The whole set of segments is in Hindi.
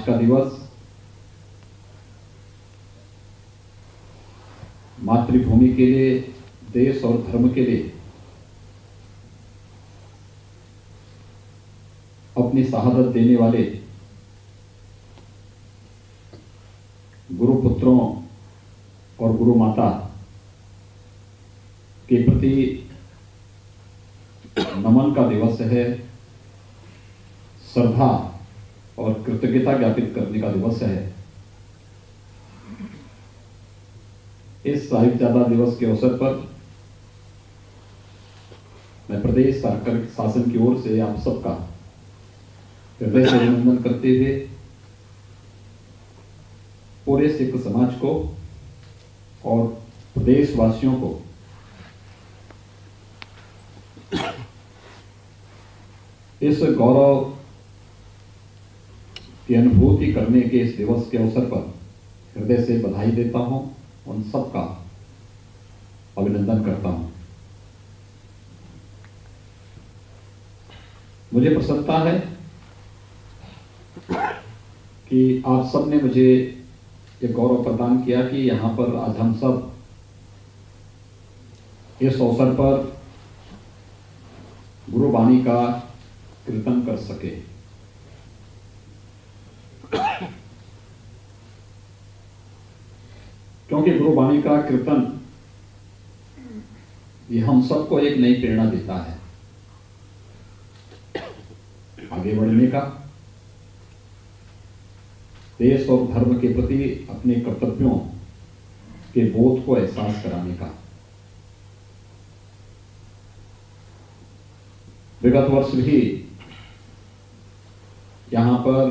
आज का दिवस मातृभूमि के लिए, देश और धर्म के लिए अपनी शहादत देने वाले गुरुपुत्रों और गुरु माता के प्रति नमन का दिवस है, श्रद्धा और कृतज्ञता ज्ञापित करने का दिवस है। इस साहिबजादा दिवस के अवसर पर मैं प्रदेश सरकार शासन की ओर से आप सबका हृदय से अभिनंदन करते हुए पूरे सिख समाज को और प्रदेशवासियों को इस गौरव की अनुभूति करने के इस दिवस के अवसर पर हृदय से बधाई देता हूं, उन सबका अभिनंदन करता हूं। मुझे प्रसन्नता है कि आप सब ने मुझे ये गौरव प्रदान किया कि यहाँ पर आज हम सब इस अवसर पर गुरुवाणी का कीर्तन कर सके। क्योंकि गुरुवाणी का कीर्तन ये हम सबको एक नई प्रेरणा देता है आगे बढ़ने का, देश और धर्म के प्रति अपने कर्तव्यों के बोध को एहसास कराने का। विगत वर्ष भी यहां पर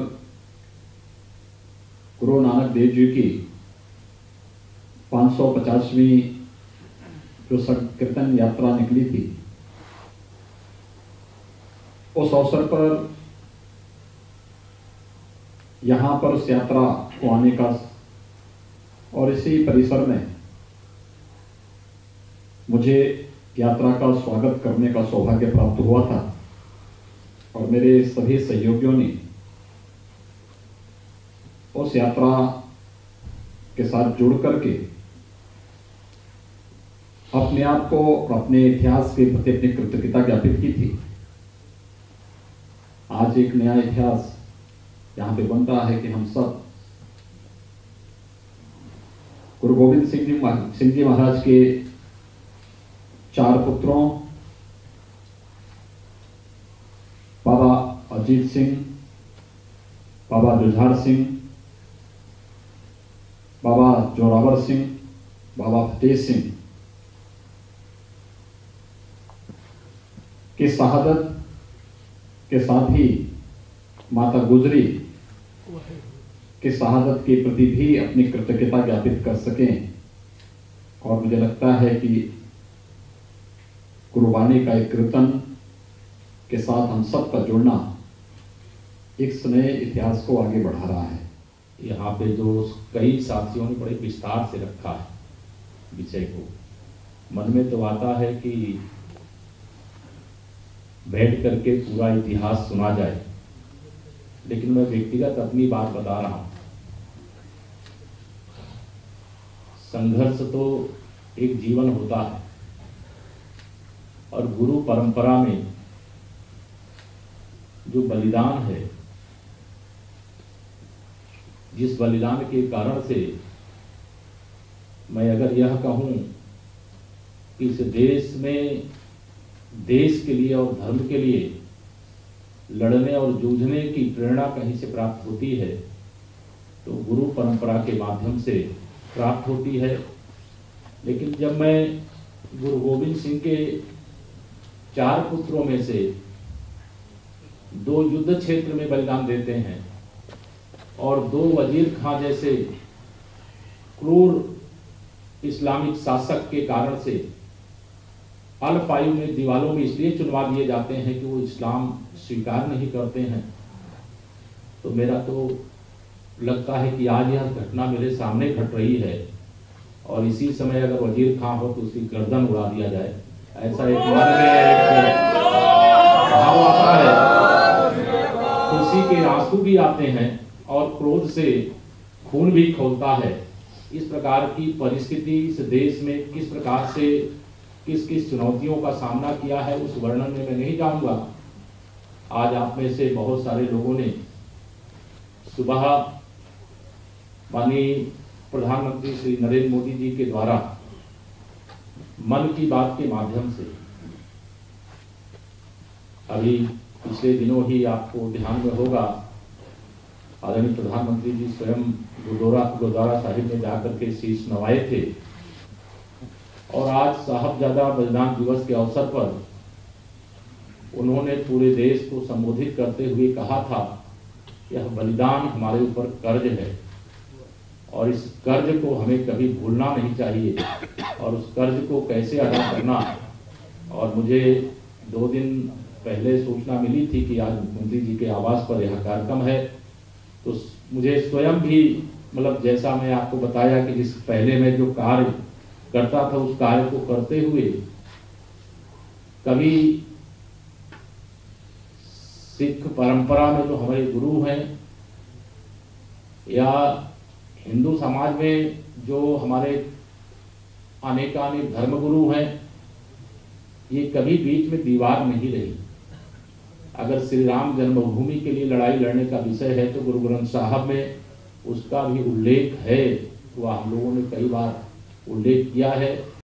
गुरु नानक देव जी की 550वीं जो संकीर्तन यात्रा निकली थी, उस अवसर पर यहाँ पर उस यात्रा को आने का और इसी परिसर में मुझे यात्रा का स्वागत करने का सौभाग्य प्राप्त हुआ था और मेरे सभी सहयोगियों ने उस यात्रा के साथ जुड़ करके अपने आप को अपने इतिहास के प्रति अपनी कृतज्ञता ज्ञापित की थी। आज एक नया इतिहास यहाँ पे बन रहा है कि हम सब गुरु गोविंद सिंह जी महाराज के 4 पुत्रों बाबा अजीत सिंह, बाबा जुझार सिंह, बाबा जोरावर सिंह, बाबा फतेह सिंह की शहादत के साथ ही माता गुजरी की शहादत के प्रति भी अपनी कृतज्ञता ज्ञापित कर सकें। और मुझे लगता है कि गुरुवाणी का एक कीर्तन के साथ हम सब का जुड़ना एक नए इतिहास को आगे बढ़ा रहा है। यहाँ पे जो कई साथियों ने बड़े विस्तार से रखा है विषय को, मन में तो आता है कि बैठ करके पूरा इतिहास सुना जाए, लेकिन मैं व्यक्तिगत अपनी बात बता रहा हूं। संघर्ष तो एक जीवन होता है और गुरु परंपरा में जो बलिदान है, जिस बलिदान के कारण से मैं अगर यह कहूं कि इस देश में देश के लिए और धर्म के लिए लड़ने और जूझने की प्रेरणा कहीं से प्राप्त होती है तो गुरु परंपरा के माध्यम से प्राप्त होती है। लेकिन जब मैं गुरु गोविंद सिंह के 4 पुत्रों में से 2 युद्ध क्षेत्र में बलिदान देते हैं और 2 वजीर खां जैसे क्रूर इस्लामिक शासक के कारण से अल्प आयु में दीवालों में इसलिए चुनवा दिए जाते हैं कि वो इस्लाम स्वीकार नहीं करते हैं, तो मेरा तो लगता है कि आज यह घटना मेरे सामने घट रही है और इसी समय अगर वजीर खां हो तो उसकी गर्दन उड़ा दिया जाए, ऐसा एक मन में भाव आता है। खुशी के आंसू भी आते हैं और क्रोध से खून भी खौलता है। इस प्रकार की परिस्थिति इस देश में किस प्रकार से किस किस चुनौतियों का सामना किया है उस वर्णन में मैं नहीं जाऊंगा। आज आप में से बहुत सारे लोगों ने सुबह माननीय प्रधानमंत्री श्री नरेंद्र मोदी जी के द्वारा मन की बात के माध्यम से अभी पिछले दिनों ही आपको ध्यान में होगा, आदरणीय प्रधानमंत्री जी स्वयं गुरुद्वारा साहिब में जाकर के शीश नवाए थे और आज साहबजादा बलिदान दिवस के अवसर पर उन्होंने पूरे देश को संबोधित करते हुए कहा था, यह बलिदान हमारे ऊपर कर्ज है और इस कर्ज को हमें कभी भूलना नहीं चाहिए और उस कर्ज को कैसे अदा करना। और मुझे 2 दिन पहले सूचना मिली थी कि आज मुख्यमंत्री जी के आवास पर यह कार्यक्रम है, तो मुझे स्वयं भी मतलब जैसा मैं आपको बताया कि जिस पहले मैं जो कार्य करता था उस कार्य को करते हुए कभी सिख परंपरा में जो हमारे गुरु हैं या हिंदू समाज में जो हमारे अनेकानेक धर्मगुरु हैं, ये कभी बीच में दीवार नहीं रही। अगर श्री राम जन्मभूमि के लिए लड़ाई लड़ने का विषय है तो गुरु ग्रंथ साहब में उसका भी उल्लेख है, वह हम लोगों ने कई बार उल्लेख किया है।